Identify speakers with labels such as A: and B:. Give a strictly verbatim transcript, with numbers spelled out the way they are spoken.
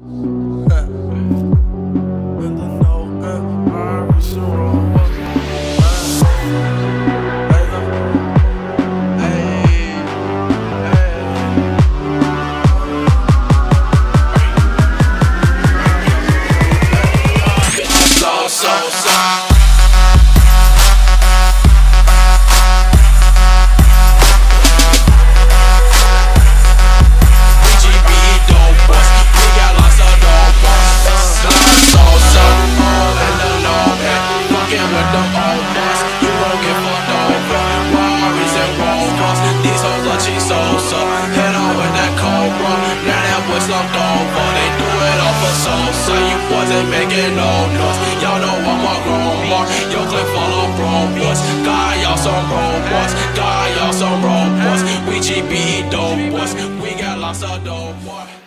A: Slumped over, they do it all for so so you wasn't making no noise. Y'all know I'm a grown mark. Yo clip full of robots. God, y'all some robots. God, y'all some robots. We G B dope boys. We got lots of dope boys.